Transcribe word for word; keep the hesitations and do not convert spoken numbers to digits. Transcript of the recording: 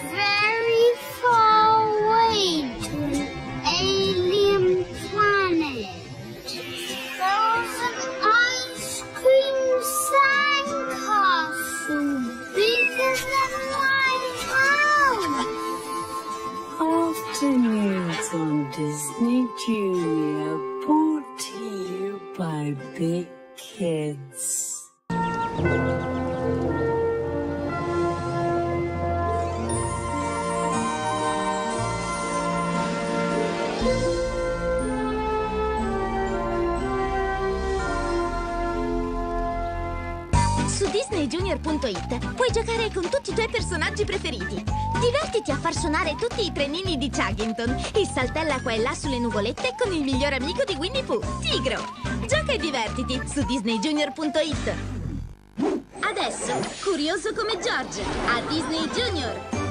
very far away to an alien planet. There's an ice cream sandcastle bigger than my house. Afternoons on Disney Junior, brought to you by Big Kids. Su Disney Junior punto it puoi giocare con tutti i tuoi personaggi preferiti. Divertiti a far suonare tutti i trenini di Chuggington e saltella qua e là sulle nuvolette con il miglior amico di Winnie Pooh, Tigro. Gioca e divertiti su Disney Junior punto it. Adesso, curioso come George, a Disney Junior.